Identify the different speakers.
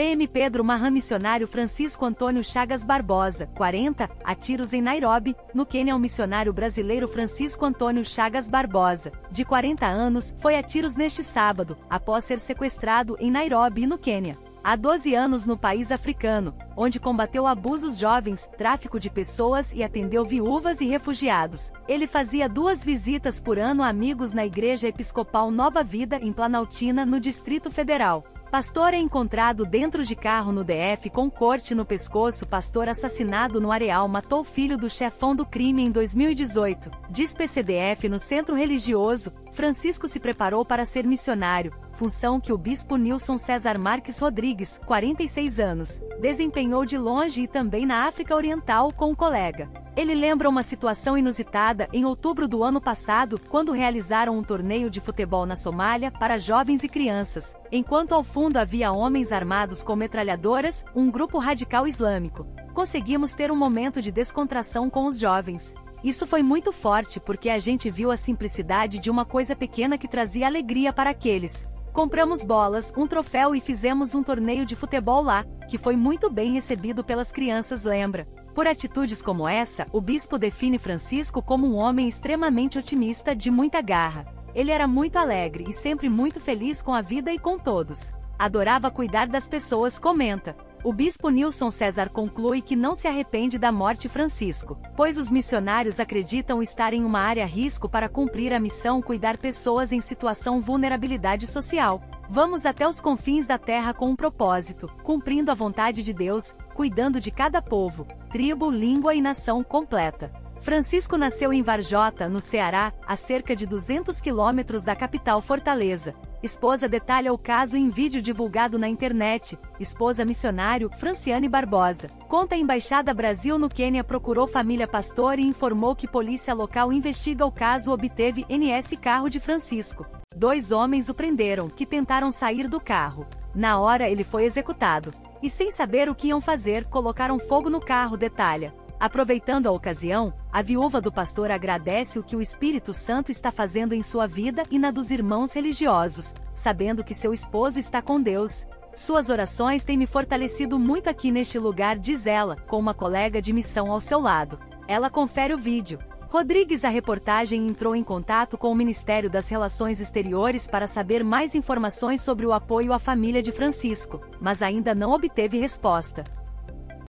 Speaker 1: PM Pedro Mahan. Missionário Francisco Antônio Chagas Barbosa, 40, a tiros em Nairobi, no Quênia. O missionário brasileiro Francisco Antônio Chagas Barbosa, de 40 anos, foi a tiros neste sábado, após ser sequestrado em Nairobi, no Quênia. Há 12 anos no país africano, onde combateu abusos jovens, tráfico de pessoas e atendeu viúvas e refugiados. Ele fazia 2 visitas por ano a amigos na Igreja Episcopal Nova Vida em Planaltina, no Distrito Federal. Pastor é encontrado dentro de carro no DF com corte no pescoço. Pastor assassinado no Areal matou filho do chefão do crime em 2018. Diz PCDF. No centro religioso, Francisco se preparou para ser missionário, função que o bispo Nilson César Marques Rodrigues, 46 anos, desempenhou de longe e também na África Oriental com um colega. Ele lembra uma situação inusitada em outubro do ano passado, quando realizaram um torneio de futebol na Somália para jovens e crianças, enquanto ao fundo havia homens armados com metralhadoras, um grupo radical islâmico. Conseguimos ter um momento de descontração com os jovens. Isso foi muito forte porque a gente viu a simplicidade de uma coisa pequena que trazia alegria para aqueles. Compramos bolas, um troféu e fizemos um torneio de futebol lá, que foi muito bem recebido pelas crianças, lembra? Por atitudes como essa, o bispo define Francisco como um homem extremamente otimista, de muita garra. Ele era muito alegre e sempre muito feliz com a vida e com todos. Adorava cuidar das pessoas, comenta. O bispo Nilson César conclui que não se arrepende da morte de Francisco, pois os missionários acreditam estar em uma área a risco para cumprir a missão: cuidar pessoas em situação de vulnerabilidade social. Vamos até os confins da terra com um propósito, cumprindo a vontade de Deus, cuidando de cada povo, tribo, língua e nação completa. Francisco nasceu em Varjota, no Ceará, a cerca de 200 quilômetros da capital Fortaleza. Esposa detalha o caso em vídeo divulgado na internet. Esposa missionário, Franciane Barbosa, conta: a Embaixada Brasil no Quênia procurou família pastor e informou que polícia local investiga o caso. Obteve NS carro de Francisco. 2 homens o prenderam, que tentaram sair do carro. Na hora ele foi executado. E sem saber o que iam fazer, colocaram fogo no carro, detalha. Aproveitando a ocasião, a viúva do pastor agradece o que o Espírito Santo está fazendo em sua vida e na dos irmãos religiosos, sabendo que seu esposo está com Deus. Suas orações têm me fortalecido muito aqui neste lugar, diz ela, com uma colega de missão ao seu lado. Ela confere o vídeo. Rodrigues. A reportagem entrou em contato com o Ministério das Relações Exteriores para saber mais informações sobre o apoio à família de Francisco, mas ainda não obteve resposta.